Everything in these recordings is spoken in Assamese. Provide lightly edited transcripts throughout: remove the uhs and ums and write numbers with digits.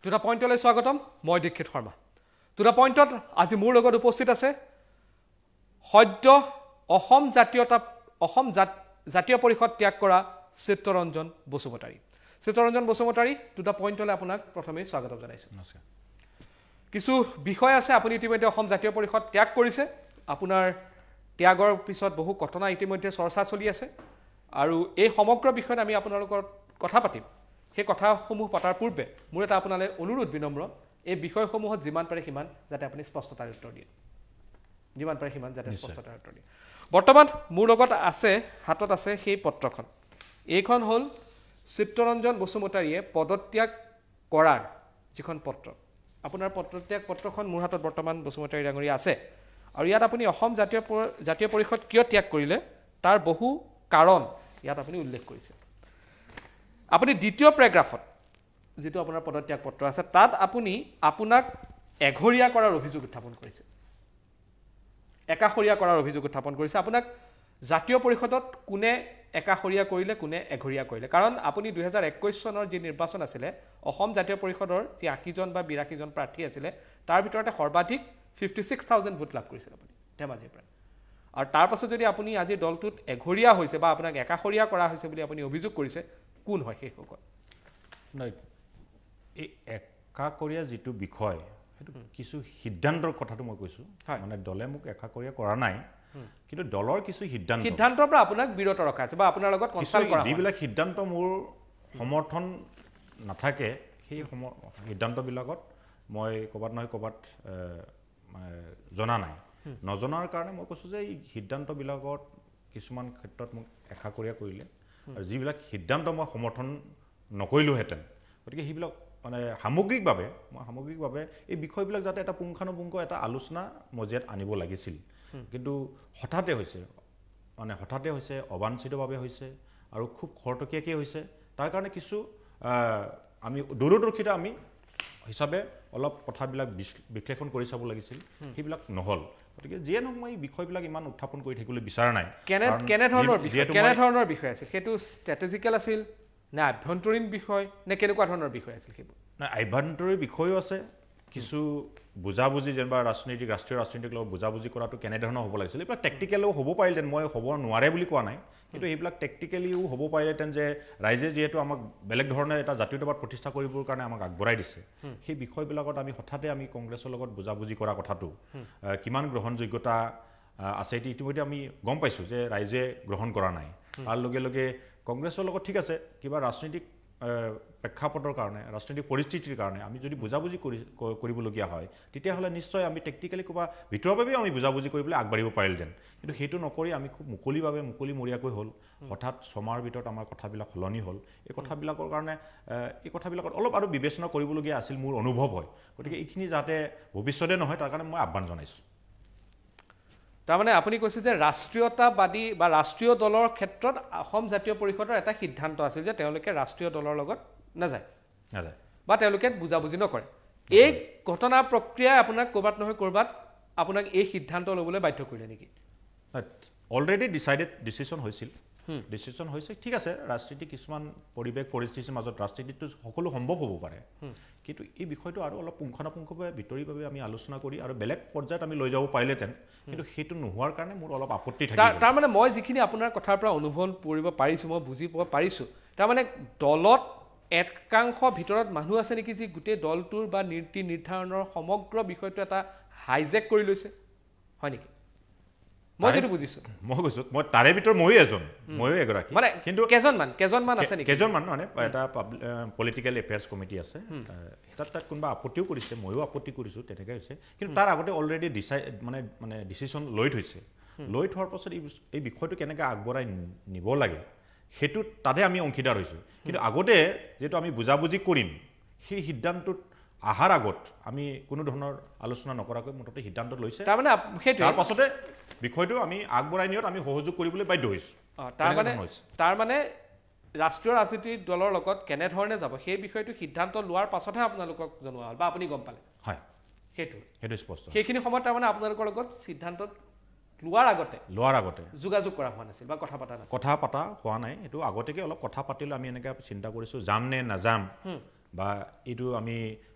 টু দ্য পইণ্টলৈ স্বাগতম মই দীক্ষিত শৰ্মা টু দ্য পইণ্টত আজি মোৰ লগত উপস্থিত আছে সদ্য অসম জাতীয় পৰিষদ ত্যাগ কৰা চিত্তৰঞ্জন বসুমতাৰী টু দ্য পইণ্টলৈ আপোনাক প্ৰথমেই স্বাগতম জনাইছোঁ নমস্কাৰ কিছু বিষয় আছে আপুনি ইতিমধ্যে অসম জাতীয় পৰিষদ ত্যাগ কৰিছে আপোনাৰ ত্যাগৰ পিছত বহু ঘটনা ইতিমধ্যে চৰ্চা চলি আছে আৰু এই সমগ্ৰ বিষয়ত আমি আপোনালোকৰ কথা পাতিম সেই কথাসমূহ পতাৰ পূৰ্বে মোৰ এটা আপোনালৈ অনুৰোধ বিনম্ৰ এই বিষয়সমূহত যিমান পাৰে সিমান যাতে আপুনি স্পষ্টতাৰ উত্তৰ দিয়ে যিমান পাৰে সিমান যাতে স্পষ্টতাৰ উত্তৰ দিয়ে বৰ্তমান মোৰ লগত আছে হাতত আছে সেই পত্ৰখন এইখন হ'ল চিত্তৰঞ্জন বসুমতাৰীয়ে পদত্যাগ কৰাৰ যিখন পত্ৰ আপোনাৰ পদত্যাগ পত্ৰখন মোৰ হাতত বৰ্তমান বসুমতাৰী ডাঙৰীয়া আছে আৰু ইয়াত আপুনি অসম জাতীয় পৰিষদ কিয় ত্যাগ কৰিলে তাৰ বহু কাৰণ ইয়াত আপুনি উল্লেখ কৰিছে আপুনি দ্বিতীয় প্যাৰাগ্ৰাফত যেটো আপোনাৰ পদত্যাগ পত্ৰ আছে তাত আপুনি আপোনাক এঘৰীয়া কৰাৰ অভিযোগ উত্থাপন কৰিছে একাখৰীয়া কৰাৰ অভিযোগ উত্থাপন কৰিছে আপোনাক জাতীয় পৰিষদত কোনে একাখৰীয়া কৰিলে কোনে এঘৰীয়া কৰিলে কাৰণ আপুনি 2021 চনৰ যি নিৰ্বাচন আছিল অসম জাতীয় পৰিষদৰ যি 80 জন বা 82 জন প্ৰাৰ্থী আছিল তাৰ ভিতৰতে সৰ্বাধিক 56000 ভোট লাভ কৰিছিল আপুনি ধেমাজিৰ পৰা আৰু তাৰ পাছত যদি আপুনি আজি দলটোত এঘৰীয়া হৈছে বা আপোনাক একাখৰীয়া কৰা হৈছে বুলি আপুনি অভিযোগ কৰিছে কোন হয় সেই সকল নাই এই একাকৰীয়া যেটো বিষয় হেতু কিছু সিদ্ধান্তৰ কথাটো মই কৈছো মানে দলে মোক একাকৰীয়া কৰা নাই কিন্তু দলৰ কিছু সিদ্ধান্তৰ পৰা আপোনাক বিৰত ৰখা আছে বা আপোনাৰ লগত কনসাল্ট কৰা যিবিলাক সিদ্ধান্ত মোৰ সমৰ্থন নাথাকে সেই সিদ্ধান্তবিলাকত মই কবাত নহয় কবাত জনা নাই নজনাৰ কাৰণে মই কৈছো যে এই সিদ্ধান্তবিলাকত কিছুমান ক্ষেত্ৰত মোক একাকৰীয়া কৰিলে আৰু যিবিলাক সিদ্ধান্ত মই সমৰ্থন নকৰিলো হেতেন গতিকে সেইবিলাক মানে সামগ্ৰিকভাৱে এই বিষয়বিলাক যাতে এটা পুংখানুপুংখ এটা আলোচনা মজিয়াত আনিব লাগিছিল কিন্তু হঠাতে হৈছে অবাঞ্ছিতভাৱে হৈছে আৰু খুব খৰতকীয়াকৈ হৈছে তাৰ কাৰণে কিছু আমি দূৰদৰ্শিতা আমি হিচাপে অলপ কথাবিলাক বিশ্লেষণ কৰি চাব লাগিছিল সেইবিলাক নহল গতিকে যিয়ে নহওক মই এই বিষয়বিলাক ইমান উত্থাপন কৰি থাকিবলৈ বিচৰা নাই কেনে ধৰণৰ বিষয় আছিল সেইটো ষ্ট্ৰেটেজিকেল আছিল না আভ্যন্তৰীণ বিষয় নে কেনেকুৱা ধৰণৰ বিষয় আছিল সেইবোৰ না আভ্যন্তৰীণ বিষয়ও আছে কিছু বুজাবুজি যেনবা ৰাষ্ট্ৰীয় ৰাজনীতিক লগত বুজাবুজি কৰাটো কেনে ধৰণৰ হ'ব লাগিছিল এইবিলাক টেকটিকেলও হ'ব পাৰিলেন মই হ'ব নোৱাৰে বুলি কোৱা নাই কিন্তু এইবিলাক টেকটিকেলিও হ'ব পাৰিলেন যে ৰাইজে যিহেতু আমাক বেলেগ ধৰণে এটা জাতীয়তাবাদ প্ৰতিষ্ঠা কৰিবৰ কাৰণে আমাক আগবঢ়াই দিছে সেই বিষয়বিলাকত আমি হঠাতে আমি কংগ্ৰেছৰ লগত বুজাবুজি কৰা কথাটো কিমান গ্ৰহণযোগ্যতা আছে এটি ইতিমধ্যে আমি গম পাইছোঁ যে ৰাইজে গ্ৰহণ কৰা নাই তাৰ লগে লগে কংগ্ৰেছৰ লগত ঠিক আছে কিবা ৰাজনৈতিক প্ৰেক্ষাপটৰ কাৰণে ৰাজনৈতিক পৰিস্থিতিৰ কাৰণে আমি যদি বুজাবুজি কৰিবলগীয়া হয় তেতিয়াহ'লে নিশ্চয় আমি টেকটিকেলি কিবা ভিতৰভাৱেও আমি বুজাবুজি কৰিবলৈ আগবাঢ়িব পাৰিলেন কিন্তু সেইটো নকৰি আমি খুব মুকলিমূৰীয়াকৈ হ'ল হঠাৎ ছমাহৰ ভিতৰত আমাৰ কথাবিলাক সলনি হ'ল এই কথাবিলাকৰ কাৰণে এই কথাবিলাকত অলপ আৰু বিবেচনা কৰিবলগীয়া আছিল মোৰ অনুভৱ হয় গতিকে এইখিনি যাতে ভৱিষ্যতে নহয় তাৰ কাৰণে মই আহ্বান জনাইছোঁ তাৰমানে আপুনি কৈছে যে ৰাষ্ট্ৰীয়তাবাদী বা ৰাষ্ট্ৰীয় দলৰ ক্ষেত্ৰত অসম জাতীয় পৰিষদৰ এটা সিদ্ধান্ত আছিল যে তেওঁলোকে ৰাষ্ট্ৰীয় দলৰ লগত নাযায় বা তেওঁলোকে বুজাবুজি নকৰে এই ঘটনা প্ৰক্ৰিয়াই আপোনাক ক'ৰবাত নহয় ক'ৰবাত আপোনাক এই সিদ্ধান্ত ল'বলৈ বাধ্য কৰিলে নেকি অলৰেডি ডিচিশ্যন হৈছে ঠিক আছে ৰাজনীতি কিছুমান পৰিস্থিতিৰ মাজত ৰাজনীতিটো সকলো সম্ভৱ হ'ব পাৰে কিন্তু এই বিষয়টো আৰু অলপ পুংখানুপুংখভাৱে ভিতৰিভাৱে আমি আলোচনা কৰি আৰু বেলেগ পৰ্যায়ত আমি লৈ যাব পাৰিলেহেঁতেন কিন্তু সেইটো নোহোৱাৰ কাৰণে মোৰ অলপ আপত্তি থাকে তাৰমানে মই যিখিনি আপোনাৰ কথাৰ পৰা অনুভৱ কৰিব পাৰিছোঁ মই বুজি পাব পাৰিছোঁ তাৰমানে দলত একাংশ ভিতৰত মানুহ আছে নেকি যি গোটেই দলটোৰ বা নীতি নিৰ্ধাৰণৰ সমগ্ৰ বিষয়টো এটা হাইজেক কৰি লৈছে হয় নেকি মই যেটো বুজিছো মই তাৰে ভিতৰত ময়ো এগৰাকী মানে কিন্তু কেজনমান আছে নেকি কেজনমান মানে এটা পলিটিকেল এফেয়াৰ্ছ কমিটি আছে তাত কোনোবা আপত্তিও কৰিছে ময়ো আপত্তি কৰিছোঁ তেনেকৈ হৈছে কিন্তু তাৰ আগতে অলৰেডি মানে ডিচিশ্যন লৈ থোৱাৰ পাছত এই বিষয়টো কেনেকৈ আগবঢ়াই নিব লাগে সেইটো তাতে আমি অংশীদাৰ হৈছোঁ কিন্তু আগতে যেটো আমি বুজাবুজি কৰিম সেই সিদ্ধান্তত আহাৰ আগত আমি কোনো ধৰণৰ আলোচনা নকৰাকৈ মুঠতে সিদ্ধান্ত লৈছে তাৰ পাছতে বিষয়টো আমি আগবঢ়াই নিয়াত আমি সহযোগ কৰিবলৈ বাধ্য হৈছোঁ তাৰমানে ৰাষ্ট্ৰীয় ৰাজনীতিৰ দলৰ লগত কেনেধৰণে যাব সেই বিষয়টো সিদ্ধান্ত লোৱাৰ পাছতহে আপোনালোকক জনোৱা হ'ল বা আপুনি গম পালে হয় সেইটো স্পষ্ট সেইখিনি সময়ত তাৰমানে আপোনালোকৰ লগত সিদ্ধান্তত লোৱাৰ আগতে যোগাযোগ কৰা হোৱা নাছিল বা কথা পতা হোৱা নাই এইটো আগতেকে অলপ কথা পাতিলে আমি এনেকৈ চিন্তা কৰিছোঁ যাম নে নাযাম বা এইটো আমি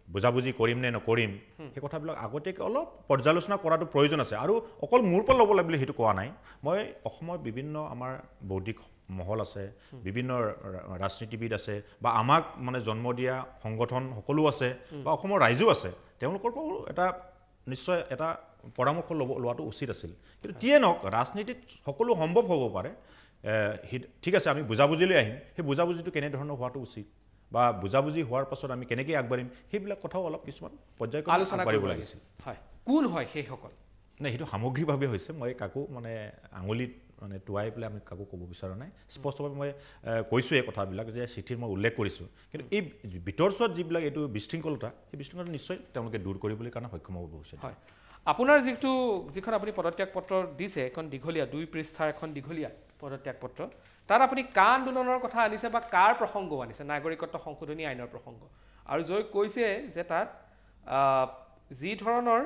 বুজাবুজি কৰিম নে নকৰিম সেই কথাবিলাক আগতীয়াকৈ অলপ পৰ্যালোচনা কৰাটো প্ৰয়োজন আছে আৰু অকল মোৰ পৰা ল'ব লাগে বুলি সেইটো কোৱা নাই মই অসমৰ বিভিন্ন আমাৰ বৌদ্ধিক মহল আছে বিভিন্ন ৰাজনীতিবিদ আছে বা আমাক মানে জন্ম দিয়া সংগঠন সকলো আছে বা অসমৰ ৰাইজো আছে তেওঁলোকৰ পৰা এটা নিশ্চয় এটা পৰামৰ্শ লোৱাটো উচিত আছিল কিন্তু যিয়ে নহওক ৰাজনীতিত সকলো সম্ভৱ হ'ব পাৰে ঠিক আছে আমি বুজাবুজিলৈ আহিম সেই বুজাবুজিটো কেনেধৰণৰ হোৱাটো উচিত বা বুজাবুজি হোৱাৰ পাছত আমি কেনেকৈ আগবাঢ়িম সেইবিলাক কথাও অলপ কিছুমান পৰ্যায়ক্ৰমে আলোচনা কৰিব লাগিছিল হয় কোন হয় সেইসকল নাই সেইটো সামগ্ৰিকভাৱে হৈছে মই কাকো মানে আঙুলিত মানে টুৱাই পেলাই আমি কাকো ক'ব বিচৰা নাই স্পষ্টভাৱে মই কৈছোঁ এই কথাবিলাক যে চিঠিত মই উল্লেখ কৰিছোঁ কিন্তু এই ভিতৰচোৱাত যিবিলাক এইটো বিশৃংখলতা সেই বিশৃংখলতা নিশ্চয় তেওঁলোকে দূৰ কৰিবলৈ কাৰণে সক্ষম হ'ব ভৱিষ্যতে হয় আপোনাৰ যিখন আপুনি পদত্যাগ পত্ৰ দিছে এখন দীঘলীয়া 2 পৃষ্ঠাৰ এখন দীঘলীয়া পদত্যাগ পত্ৰ তাত আপুনি কা আন্দোলনৰ কথা আনিছে বা কাৰ প্ৰসংগও আনিছে নাগৰিকত্ব সংশোধনী আইনৰ প্ৰসংগ আৰু জয় কৈছে যে তাত যি ধৰণৰ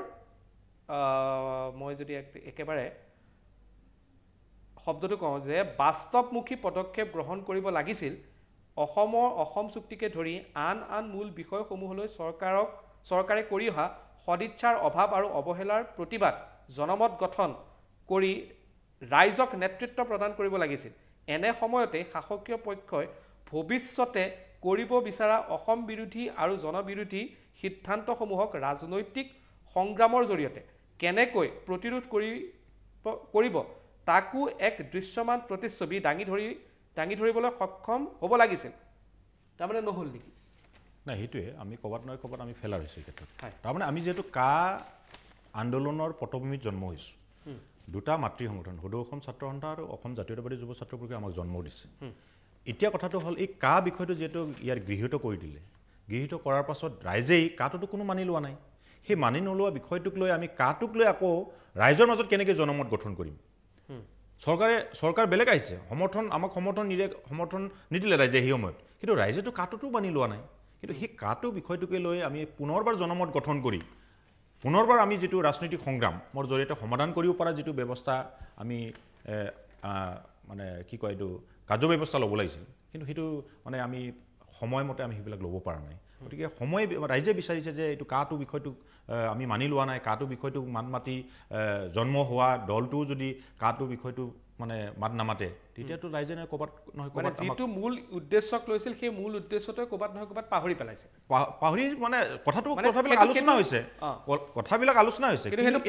মই যদি একেবাৰে শব্দটো কওঁ যে বাস্তৱমুখী পদক্ষেপ গ্ৰহণ কৰিব লাগিছিল অসম চুক্তিকে ধৰি আন মূল বিষয়সমূহলৈ চৰকাৰে কৰি অহা সদিচ্ছাৰ অভাৱ আৰু অৱহেলাৰ প্ৰতিবাদ জনমত গঠন কৰি ৰাইজক নেতৃত্ব প্ৰদান কৰিব লাগিছিল এনে সময়তে শাসকীয় পক্ষই ভৱিষ্যতে কৰিব বিচৰা অসম বিৰোধী আৰু জনবিৰোধী সিদ্ধান্তসমূহক ৰাজনৈতিক সংগ্ৰামৰ জৰিয়তে কেনেকৈ প্ৰতিৰোধ কৰিব তাকো এক দৃশ্যমান প্ৰতিচ্ছবি দাঙি ধৰিবলৈ সক্ষম হ'ব লাগিছিল তাৰমানে নহ'ল নেকি নাই সেইটোৱে আমি ক'ৰবাত নহয় ক'ৰবাত আমি ফেলাৰ হৈছোঁ এই ক্ষেত্ৰত তাৰমানে আমি যিহেতু কা আন্দোলনৰ পটভূমিত জন্ম হৈছোঁ দুটা মাতৃ সংগঠন সদৌ অসম ছাত্ৰ সন্থা আৰু অসম জাতীয়তাবাদী যুৱ ছাত্ৰ পৰিষদে আমাক জন্ম দিছে এতিয়া কথাটো হ'ল এই কা বিষয়টো যিহেতু ইয়াৰ গৃহীত কৰি দিলে গৃহীত কৰাৰ পাছত ৰাইজেই কাটোতো কোনো মানি লোৱা নাই সেই মানি নোলোৱা বিষয়টোক লৈ আমি কাটোক লৈ আকৌ ৰাইজৰ মাজত কেনেকৈ জনমত গঠন কৰিম চৰকাৰ বেলেগ আহিছে আমাক সমৰ্থন নিদিলে ৰাইজে সেই সময়ত কিন্তু ৰাইজেতো কাটোতো মানি লোৱা নাই কিন্তু সেই কাটো বিষয়টোকে লৈ আমি পুনৰবাৰ জনমত গঠন কৰি পুনৰবাৰ আমি যিটো ৰাজনৈতিক সংগ্ৰামৰ জৰিয়তে সমাধান কৰিব পৰা যিটো ব্যৱস্থা আমি মানে কি কয় এইটো কাৰ্য ব্যৱস্থা ল'ব লাগিছিল কিন্তু সেইটো মানে আমি সময়মতে আমি সেইবিলাক ল'ব পৰা নাই গতিকে ৰাইজে বিচাৰিছে যে এইটো কাটো বিষয়টোক আমি মানি লোৱা নাই কাটো বিষয়টোক মাতি জন্ম হোৱা দলটোও যদি কাটো বিষয়টো মানে মাত নামাতে তেতিয়াতো ৰাইজে ক'ৰবাত নহয় ক'ৰবাত যিটো মূল উদ্দেশ্যক লৈছিল সেই মূল উদ্দেশ্যটোৱে ক'ৰবাত নহয় ক'ৰবাত পাহৰি পেলাইছে পাহৰি মানে কথাবিলাক আলোচনা হৈছে কিন্তু সেইটো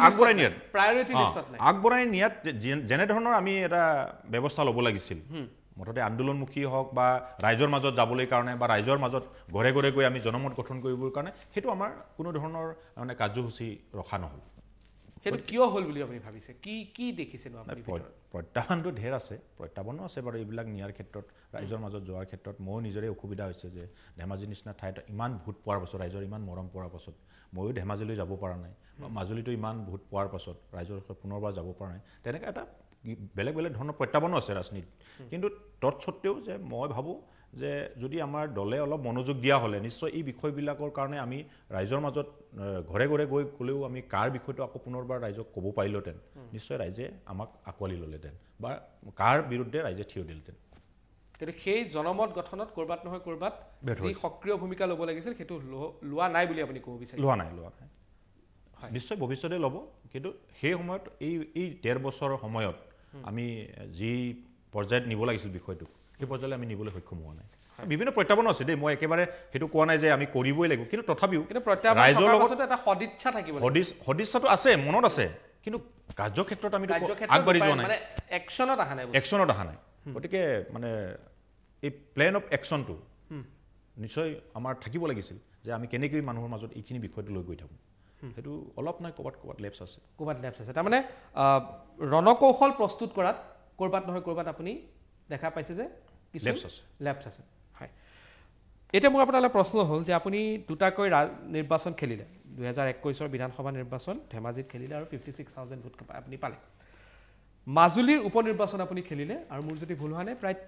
আগবঢ়াই নিয়াত যেনেধৰণৰ আমি এটা ব্যৱস্থা ল'ব লাগিছিল মুঠতে আন্দোলনমুখী হওক বা ৰাইজৰ মাজত যাবলৈ কাৰণে বা ৰাইজৰ মাজত ঘৰে ঘৰে গৈ আমি জনমত গঠন কৰিবৰ কাৰণে সেইটো আমাৰ কোনো ধৰণৰ মানে কাৰ্যসূচী ৰখা নহ'ল সেইটো কিয় হ'ল বুলি আপুনি ভাবিছে কি দেখিছেনো আপুনি প্ৰত্যাহ্বানটো ঢেৰ আছে প্ৰত্যাহ্বানো আছে বাৰু এইবিলাক নিয়াৰ ক্ষেত্ৰত ৰাইজৰ মাজত যোৱাৰ ক্ষেত্ৰত ময়ো নিজৰে অসুবিধা হৈছে যে ধেমাজি নিচিনা ঠাইত ইমান ভোট পোৱাৰ পাছত ৰাইজৰ ইমান মৰম পোৱাৰ পাছত ময়ো ধেমাজিলৈ যাব পৰা নাই বা মাজুলীতো ইমান ভোট পোৱাৰ পাছত ৰাইজৰ পুনৰবাৰ যাব পৰা নাই তেনেকৈ এটা বেলেগ ধৰণৰ প্ৰত্যাহ্বানো আছে ৰাজনীতিত কিন্তু তৎসত্ত্বেও যে মই ভাবোঁ যে যদি আমাৰ দলে অলপ মনোযোগ দিয়া হ'লে নিশ্চয় এই বিষয়বিলাকৰ কাৰণে আমি ৰাইজৰ মাজত ঘৰে ঘৰে গৈ ক'লেও আমি কাৰ বিষয়টো আকৌ পুনৰবাৰ ৰাইজক ক'ব পাৰিলোহেঁতেন নিশ্চয় ৰাইজে আমাক আঁকোৱালি ল'লেহেঁতেন বা কাৰ বিৰুদ্ধে ৰাইজে থিয় দিলেহেঁতেন কিন্তু সেই জনমত গঠনত ক'ৰবাত নহয় ক'ৰবাত যি সক্ৰিয় ভূমিকা ল'ব লাগিছিল সেইটো লোৱা নাই বুলি আপুনি ক'ব বিচাৰিছে লোৱা নাই নিশ্চয় ভৱিষ্যতে ল'ব কিন্তু সেই সময়ত এই ১.৫ বছৰৰ সময়ত আমি যি পৰ্যায়ত নিব লাগিছিল বিষয়টোক সেই পৰ্যায়লৈ আমি নিবলৈ সক্ষম হোৱা নাই বিভিন্ন প্ৰত্যাহ্বানো আছে দেই মই একেবাৰে সেইটো কোৱা নাই যে আমি কৰিবই লাগিব কিন্তু তথাপিও ৰাইজৰ লগত এটা সদিচ্ছা থাকিব সদিচ্ছাটো আছে মনত আছে কিন্তু কাৰ্যক্ষেত্ৰত আমি আগবাঢ়ি যোৱা নাই একশ্যনত অহা নাই গতিকে মানে এই প্লেন অফ একশ্যনটো নিশ্চয় আমাৰ থাকিব লাগিছিল যে আমি কেনেকৈ মানুহৰ মাজত এইখিনি বিষয়টো লৈ গৈ থাকোঁ সেইটো অলপ নাই ক'ৰবাত লেপছ আছে তাৰমানে ৰণকৌশল প্ৰস্তুত কৰাত ক'ৰবাত নহয় ক'ৰবাত আপুনি দেখা পাইছে যে লেপছ আছে হয় এতিয়া মোৰ আপোনালৈ প্ৰশ্ন হ'ল যে আপুনি দুটাকৈ নিৰ্বাচন খেলিলে 2021 বিধানসভা নিৰ্বাচন ধেমাজিত খেলিলে আৰু 56,000 ভোট আপুনি পালে মাজুলীৰ উপ নিৰ্বাচন আপুনি খেলিলে আৰু মোৰ যদি ভুল হোৱা নাই প্ৰায়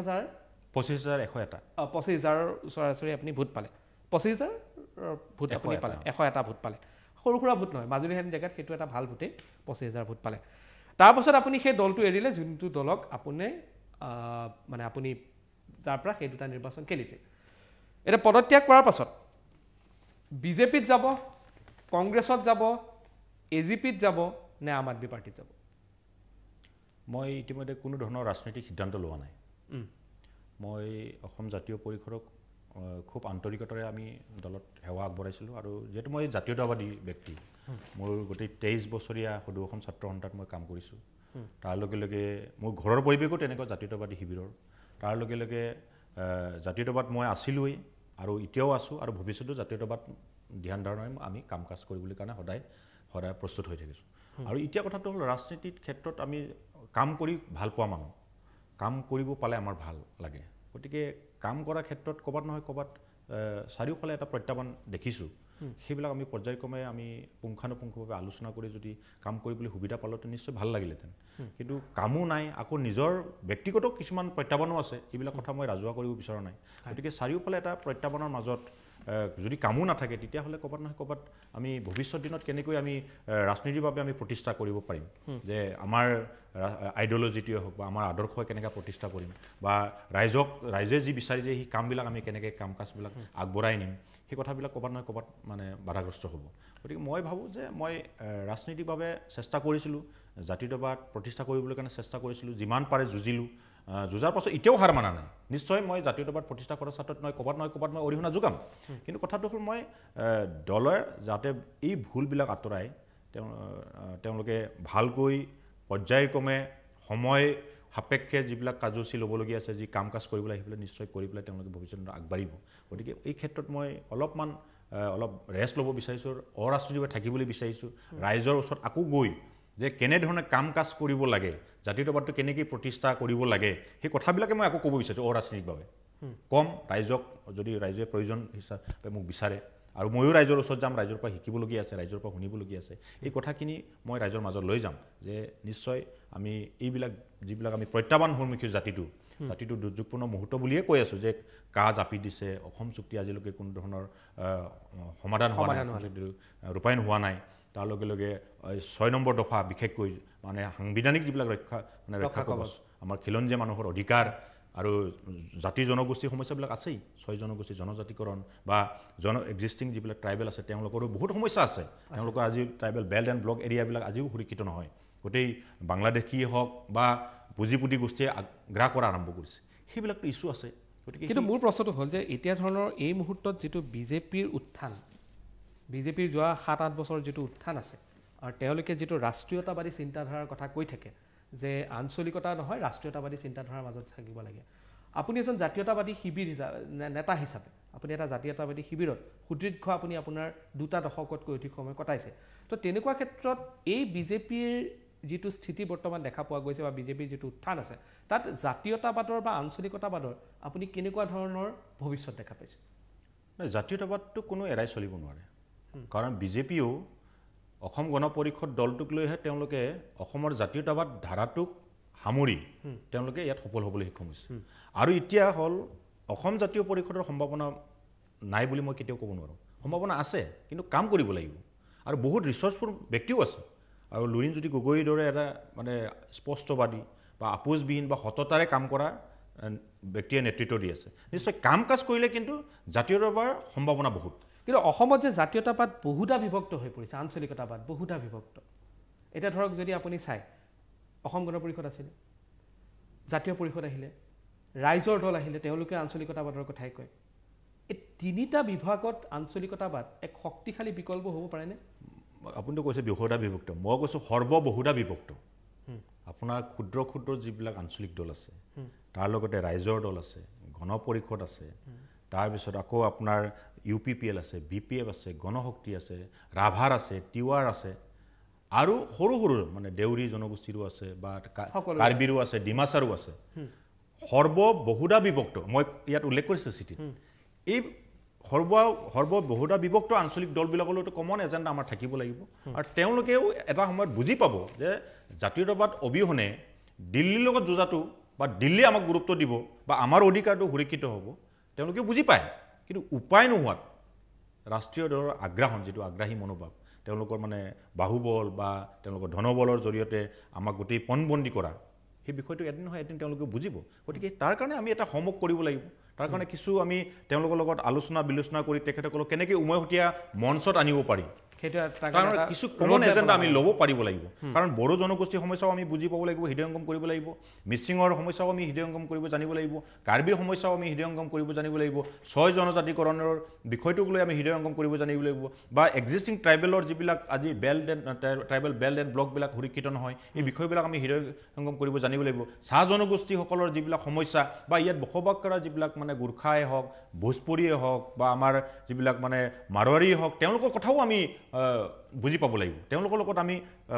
25,101 ওচৰা-ওচৰি আপুনি ভোট পালে 25,000 ভোট আপুনি পালে 101 ভোট পালে সৰু সুৰা ভোট নহয় মাজুলী হেন জেগাত সেইটো এটা ভাল ভোটেই 25,000 ভোট পালে তাৰপাছত আপুনি সেই দলটো এৰিলে যোনটো দলক আপুনি মানে আপুনি তাৰ পৰা সেই দুটা নিৰ্বাচন খেলিছে এটা পদত্যাগ কৰাৰ পাছত বিজেপিত যাব, কংগ্ৰেছত যাব, এজিপিত যাব নে আম আদমি পাৰ্টিত যাব? মই ইতিমধ্যে কোনো ধৰণৰ ৰাজনৈতিক সিদ্ধান্ত লোৱা নাই। মই অসম জাতীয় পৰিষদক খুব আন্তৰিকতাৰে আমি দলত সেৱা আগবঢ়াইছিলোঁ আৰু যিহেতু মই জাতীয়তাবাদী ব্যক্তি, মোৰ গোটেই 23 বছৰীয়া সদৌ অসম ছাত্ৰ সন্থাত মই কাম কৰিছোঁ। তাৰ লগে লগে মোৰ ঘৰৰ পৰিৱেশো তেনেকুৱা জাতীয়তাবাদী শিবিৰৰ। তাৰ লগে লগে জাতীয়তাবাদ মই আছিলোঁৱেই আৰু এতিয়াও আছোঁ আৰু ভৱিষ্যতেও জাতীয়তাবাদ ধ্যান ধাৰণাৰে আমি কাম কাজ কৰিবলৈ কাৰণে সদায় প্ৰস্তুত হৈ থাকিছোঁ। আৰু এতিয়া কথাটো হ'ল ৰাজনীতিৰ ক্ষেত্ৰত আমি কাম কৰি ভাল পোৱা মানুহ, কাম কৰিব পালে আমাৰ ভাল লাগে। গতিকে কাম কৰাৰ ক্ষেত্ৰত ক'ৰবাত নহয় ক'ৰবাত চাৰিওফালে এটা প্ৰত্যাহ্বান দেখিছোঁ। সেইবিলাক আমি পৰ্যায়ক্ৰমে আমি পুংখানুপুংখভাৱে আলোচনা কৰি যদি কাম কৰিবলৈ সুবিধা পালোঁহেঁতেন নিশ্চয় ভাল লাগিলেহেঁতেন। কিন্তু কামো নাই, আকৌ নিজৰ ব্যক্তিগত কিছুমান প্ৰত্যাহ্বানো আছে, এইবিলাক কথা মই ৰাজহুৱা কৰিব বিচৰা নাই। গতিকে চাৰিওফালে এটা প্ৰত্যাহ্বানৰ মাজত যদি কামো নাথাকে তেতিয়াহ'লে ক'ৰবাত নহয় ক'ৰবাত আমি ভৱিষ্যত দিনত কেনেকৈ আমি ৰাজনীতিৰ বাবে আমি প্ৰতিষ্ঠা কৰিব পাৰিম, যে আমাৰ আইডিঅ'লজিটোৱে হওক বা আমাৰ আদৰ্শই কেনেকৈ প্ৰতিষ্ঠা কৰিম বা ৰাইজে যি বিচাৰি যে সেই কামবিলাক আমি কেনেকৈ কাম কাজবিলাক আগবঢ়াই নিম, সেই কথাবিলাক ক'ৰবাত নহয় ক'ৰবাত মানে বাধাগ্ৰস্ত হ'ব। গতিকে মই ভাবোঁ যে মই ৰাজনীতিৰ বাবে চেষ্টা কৰিছিলোঁ, জাতীয়তাবাদ প্ৰতিষ্ঠা কৰিবলৈ কাৰণে চেষ্টা কৰিছিলোঁ, যিমান পাৰে যুঁজিলোঁ। যুঁজাৰ পাছত এতিয়াও হাৰ মানা নাই। নিশ্চয় মই জাতীয়তাবাদ প্ৰতিষ্ঠা কৰাৰ ক্ষেত্ৰত মই ক'ৰবাত নহয় ক'ৰবাত মই অৰিহণা যোগাম। কিন্তু কথাটো হ'ল মই দলে যাতে এই ভুলবিলাক আঁতৰাই তেওঁলোকে ভালকৈ পৰ্যায়ক্ৰমে সময় সাপেক্ষে যিবিলাক কাৰ্যসূচী ল'বলগীয়া আছে, যি কাম কাজ কৰিবলৈ সেইবিলাক নিশ্চয় কৰি পেলাই তেওঁলোকে ভৱিষ্যতে আগবাঢ়িব। গতিকে এই ক্ষেত্ৰত মই অলপ ৰেষ্ট ল'ব বিচাৰিছোঁ, অৰাজনৈতিকভাৱে থাকিবলৈ বিচাৰিছোঁ। ৰাইজৰ ওচৰত আকৌ গৈ যে কেনেধৰণে কাম কাজ কৰিব লাগে, জাতীয়তাবাদটো কেনেকৈ প্ৰতিষ্ঠা কৰিব লাগে, সেই কথাবিলাকে মই আকৌ ক'ব বিচাৰিছোঁ অৰাজনৈতিকভাৱে। কম ৰাইজক, যদি ৰাইজে প্ৰয়োজন হিচাপে মোক বিচাৰে, আৰু ময়ো ৰাইজৰ ওচৰত যাম, ৰাইজৰ পৰা শিকিবলগীয়া আছে, ৰাইজৰ পৰা শুনিবলগীয়া আছে। এই কথাখিনি মই ৰাইজৰ মাজত লৈ যাম যে নিশ্চয় আমি যিবিলাক আমি প্ৰত্যাহ্বান সন্মুখীন জাতিটো দুৰ্যোগপূৰ্ণ মুহূৰ্ত বুলিয়ে কৈ আছোঁ, যে কা জাপি দিছে, অসম চুক্তি আজিলৈকে কোনো ধৰণৰ সমাধান হোৱা নাই, ৰূপায়ণ হোৱা নাই। তাৰ লগে লগে 6 নম্বৰ দফা বিশেষকৈ মানে সাংবিধানিক যিবিলাক ৰক্ষা কৱচ, আমাৰ খিলঞ্জীয়া মানুহৰ অধিকাৰ আৰু জাতি জনগোষ্ঠীৰ সমস্যাবিলাক আছেই। 6 জনগোষ্ঠী জনজাতিকৰণ বা এক্সিষ্টিং যিবিলাক ট্ৰাইবেল আছে তেওঁলোকৰো বহুত সমস্যা আছে। তেওঁলোকৰ আজি ট্ৰাইবেল বেল্ট এণ্ড ব্লক এৰিয়াবিলাক আজিও সুৰক্ষিত নহয়। গোটেই বাংলাদেশীয়ে হওক বা পুঁজিপুতি গোষ্ঠীয়ে আগ্ৰাহ কৰা আৰম্ভ কৰিছে, সেইবিলাকতো ইছ্যু আছে। গতিকে কিন্তু মোৰ প্ৰশ্নটো হ'ল যে এতিয়া ধৰণৰ এই মুহূৰ্তত যিটো বিজেপিৰ উত্থান, বিজেপিৰ যোৱা 7-8 বছৰৰ যিটো উত্থান আছে, আৰু তেওঁলোকে যিটো ৰাষ্ট্ৰীয়তাবাদী চিন্তাধাৰাৰ কথা কৈ থাকে যে আঞ্চলিকতা নহয় ৰাষ্ট্ৰীয়তাবাদী চিন্তাধাৰাৰ মাজত থাকিব লাগে। আপুনি এজন জাতীয়তাবাদী শিবিৰ নেতা হিচাপে আপুনি এটা জাতীয়তাবাদী শিবিৰত সুদীৰ্ঘ আপুনি আপোনাৰ 2টা দশকতকৈ অধিক সময় কটাইছে। তো তেনেকুৱা ক্ষেত্ৰত এই বিজেপিৰ যিটো স্থিতি বৰ্তমান দেখা পোৱা গৈছে বা বিজেপিৰ যিটো উত্থান আছে, তাত জাতীয়তাবাদৰ বা আঞ্চলিকতাবাদৰ আপুনি কেনেকুৱা ধৰণৰ ভৱিষ্যত দেখা পাইছে? জাতীয়তাবাদটো কোনো এৰাই চলিব নোৱাৰে, কাৰণ বিজেপিয়েও অসম গণ পৰিষদ দলটোক লৈহে তেওঁলোকে অসমৰ জাতীয়তাবাদ ধাৰাটোক সামৰি তেওঁলোকে ইয়াত সফল হ'বলৈ সক্ষম হৈছে। আৰু এতিয়া হ'ল অসম জাতীয় পৰিষদৰ সম্ভাৱনা নাই বুলি মই কেতিয়াও ক'ব নোৱাৰোঁ। সম্ভাৱনা আছে, কিন্তু কাম কৰিব লাগিব। আৰু বহুত ৰিচৰ্চফুল ব্যক্তিও আছে। আৰু লুৰিণজ্যোতি গগৈৰ দৰে এটা মানে স্পষ্টবাদী বা আপোচবিহীন বা সততাৰে কাম কৰা ব্যক্তিয়ে নেতৃত্ব দি আছে। নিশ্চয় কাম কাজ কৰিলে কিন্তু জাতীয়তাবাদৰ সম্ভাৱনা বহুত। কিন্তু অসমত যে জাতীয়তাবাদ বহুধা বিভক্ত হৈ পৰিছে, আঞ্চলিকতাবাদ বহুধা বিভক্ত। এতিয়া ধৰক যদি আপুনি চায়, অসম গণ পৰিষদ আছিলে, জাতীয় পৰিষদ আহিলে, ৰাইজৰ দল আহিলে, তেওঁলোকে আঞ্চলিকতাবাদৰ কথাই কয়। এই 3টা বিভাগত আঞ্চলিকতাবাদ এক শক্তিশালী বিকল্প হ'ব পাৰেনে? আপুনিতো কৈছে বহুধা বিভক্ত, মই কৈছোঁ সৰ্ববহুধা বিভক্ত। আপোনাৰ ক্ষুদ্ৰ ক্ষুদ্ৰ যিবিলাক আঞ্চলিক দল আছে, তাৰ লগতে ৰাইজৰ দল আছে, গণ পৰিষদ আছে, তাৰপিছত আকৌ আপোনাৰ UPPL আছে, BPF আছে, গণশক্তি আছে, ৰাভাৰ আছে, তিৱাৰ আছে, আৰু সৰু সৰু মানে দেউৰী জনগোষ্ঠীৰো আছে বা কাৰ্বিৰো আছে, ডিমাছাৰো আছে। সৰ্ববহুধা বিভক্ত, মই ইয়াত উল্লেখ কৰিছোঁ চিঠিত। এই সৰ্ববহুধা বিভক্ত আঞ্চলিক দলবিলাকলৈতো কমন এজেণ্ডা আমাৰ থাকিব লাগিব। আৰু তেওঁলোকেও এটা সময়ত বুজি পাব যে জাতীয়তাবাদ অবিহনে দিল্লীৰ লগত যুঁজাটো বা দিল্লী আমাক গুৰুত্ব দিব বা আমাৰ অধিকাৰটো সুৰক্ষিত হ'ব, তেওঁলোকে বুজি পায়। কিন্তু উপায় নোহোৱাত ৰাষ্ট্ৰীয় দলৰ আগ্ৰাসন, যিটো আগ্ৰাহী মনোভাৱ, তেওঁলোকৰ মানে বাহুবল বা তেওঁলোকৰ ধনবলৰ জৰিয়তে আমাক গোটেই পণবন্দী কৰা, সেই বিষয়টো এদিন নহয় এদিন তেওঁলোকে বুজিব গতিকে তাৰ কাৰণে আমি এটা হোমৱৰ্ক কৰিব লাগিব তাৰ কাৰণে কিছু আমি তেওঁলোকৰ লগত আলোচনা বিলোচনা কৰি তেখেতসকলক কেনেকৈ উমৈহতীয়া মঞ্চত আনিব পাৰি কাৰণ কিছু কমন এজেণ্ডা আমি ল'ব পাৰিব লাগিব কাৰণ বড়ো জনগোষ্ঠীৰ সমস্যাও আমি বুজি পাব লাগিব হৃদয়ংগম কৰিব লাগিব মিচিঙৰ সমস্যাও আমি হৃদয়ংগম কৰিব জানিব লাগিব কাৰ্বিৰ সমস্যাও আমি হৃদয়ংগম কৰিব জানিব লাগিব 6 জনজাতিকৰণৰ বিষয়টোক লৈ আমি হৃদয়ংগম কৰিব জানিব লাগিব বা এক্সিষ্টিং ট্ৰাইবেলৰ যিবিলাক আজি ট্ৰাইবেল বেল্ট এণ্ড ব্লকবিলাক সুৰক্ষিত নহয় এই বিষয়বিলাক আমি হৃদয়ংগম কৰিব জানিব লাগিব চাহ জনগোষ্ঠীসকলৰ যিবিলাক সমস্যা বা ইয়াত বসবাস কৰা যিবিলাক মানে গোৰ্খাই হওক ভোজপুৰীয়ে হওক বা আমাৰ যিবিলাক মানে মাৰোৱাৰীয়ে হওক তেওঁলোকৰ কথাও আমি বুজি পাব লাগিব তেওঁলোকৰ লগত আমি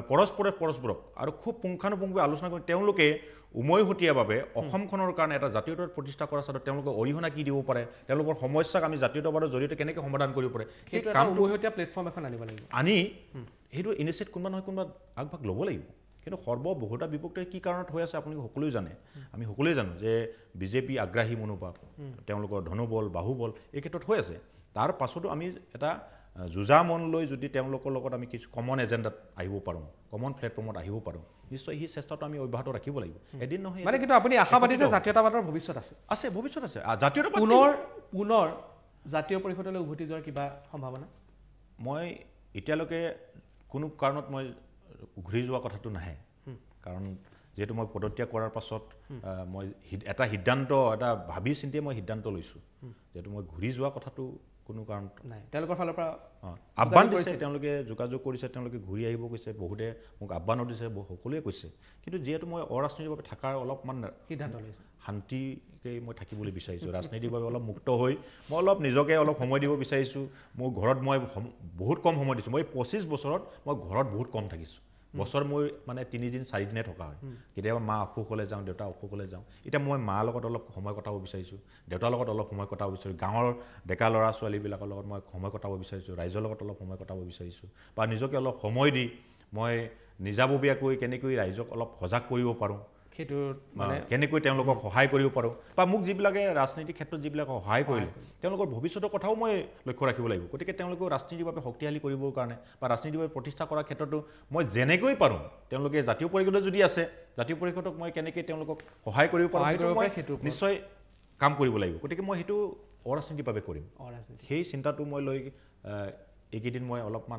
পৰস্পৰক আৰু খুব পুংখানুপুংখভাৱে আলোচনা কৰি তেওঁলোকে উমৈহতীয়াভাৱে অসমখনৰ কাৰণে এটা জাতীয়তাবাদ প্ৰতিষ্ঠা কৰাৰ ক্ষেত্ৰত তেওঁলোকে অৰিহণা কি দিব পাৰে তেওঁলোকৰ সমস্যাক আমি জাতীয়তাবাদৰ জৰিয়তে কেনেকৈ সমাধান কৰিব পাৰে সেই কাম উমৈহতীয়া প্লেটফৰ্ম এখন আনিব লাগিব আনি সেইটো ইনিচিয়েট কোনোবা নহয় কোনোবা আগভাগ ল'ব লাগিব কিন্তু সৰ্ববহুতা বিভক্তি কি কাৰণত হৈ আছে আপুনি সকলোৱে জানে আমি সকলোৱে জানো যে বিজেপি আগ্ৰাহী মনোভাৱ তেওঁলোকৰ ধনুবল বাহুবল এই ক্ষেত্ৰত হৈ আছে তাৰ পাছতো আমি এটা যুজা মন লৈ যদি তেওঁলোকৰ লগত আমি কিছু কমন এজেণ্ডাত আহিব পাৰোঁ কমন প্লেটফৰ্মত আহিব পাৰোঁ নিশ্চয় সেই চেষ্টাটো আমি অব্যাহত ৰাখিব লাগিব এদিন নহয় মানে কিন্তু আপুনি আশাবাদী যে জাতীয়তাবাদৰ ভৱিষ্যত আছে ভৱিষ্যত আছে জাতীয়তাবাদ পুনৰ জাতীয় পৰিষদলৈ উভতি যোৱাৰ কিবা সম্ভাৱনা মই এতিয়ালৈকে কোনো কাৰণত মই ঘূৰি যোৱা কথাটো নাহে কাৰণ যেহেতু মই পদত্যাগ কৰাৰ পাছত মই এটা সিদ্ধান্ত এটা ভাবি চিন্তিয়ে মই সিদ্ধান্ত লৈছোঁ যেহেতু মই ঘূৰি যোৱা কথাটো কোনো কাৰণ নাই তেওঁলোকৰ ফালৰ পৰা আহ্বান দিছে তেওঁলোকে যোগাযোগ কৰিছে তেওঁলোকে ঘূৰি আহিব কৈছে বহুতে মোক আহ্বানো দিছে সকলোৱে কৈছে কিন্তু যিহেতু মই অৰাজনৈতিকভাৱে থকাৰ অলপমান সিদ্ধান্ত লৈছোঁ শান্তিকে মই থাকিবলৈ বিচাৰিছোঁ ৰাজনৈতিকভাৱে অলপ মুক্ত হৈ মই অলপ নিজকে অলপ সময় দিব বিচাৰিছোঁ মোৰ ঘৰত মই বহুত কম সময় দিছোঁ মই 25 বছৰত মই ঘৰত বহুত কম থাকিছোঁ বছৰ মই মানে 3 দিন 4 দিনে থকা হয় কেতিয়াবা মা অসুখ হ'লে যাওঁ দেউতা অসুখ হ'লে যাওঁ এতিয়া মই মাৰ লগত অলপ সময় কটাব বিচাৰিছোঁ দেউতাৰ লগত অলপ সময় কটাব বিচাৰিছোঁ গাঁৱৰ ডেকা ল'ৰা ছোৱালীবিলাকৰ লগত মই সময় কটাব বিচাৰিছোঁ ৰাইজৰ লগত অলপ সময় কটাব বিচাৰিছোঁ বা নিজকে অলপ সময় দি মই নিজাববীয়াকৈ কেনেকৈ ৰাইজক অলপ সজাগ কৰিব পাৰোঁ সেইটো মানে কেনেকৈ তেওঁলোকক সহায় কৰিব পাৰোঁ বা মোক যিবিলাকে ৰাজনীতিৰ ক্ষেত্ৰত যিবিলাক সহায় কৰিলে তেওঁলোকৰ ভৱিষ্যতৰ কথাও মই লক্ষ্য ৰাখিব লাগিব গতিকে তেওঁলোকক ৰাজনীতিভাৱে শক্তিশালী কৰিবৰ কাৰণে বা ৰাজনীতিভাৱে প্ৰতিষ্ঠা কৰাৰ ক্ষেত্ৰতো মই যেনেকৈ পাৰোঁ তেওঁলোকে জাতীয় পৰিষদত যদি আছে জাতীয় পৰিষদক মই কেনেকৈ তেওঁলোকক সহায় কৰিব পাৰোঁ নিশ্চয় কাম কৰিব লাগিব গতিকে মই সেইটো অৰাজনীতিভাৱে কৰিম সেই চিন্তাটো মই লৈ এইকেইদিন মই অলপমান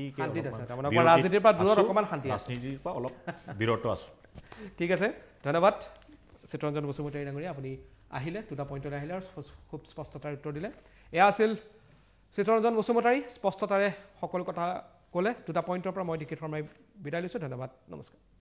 ৰাজনীতিৰ পৰা অলপ বিৰত আছোঁ ঠিক আছে ধন্যবাদ চিত্ৰৰঞ্জন বসুমতাৰী ডাঙৰীয়া আপুনি আহিলে দুটা পইণ্টত আহিলে আৰু খুব স্পষ্টতাৰে উত্তৰ দিলে এয়া আছিল চিত্ৰৰঞ্জন বসুমতাৰী স্পষ্টতাৰে সকলো কথা ক'লে দুটা পইণ্টৰ পৰা মই ডিকেট শৰ্মাই বিদায় লৈছোঁ ধন্যবাদ নমস্কাৰ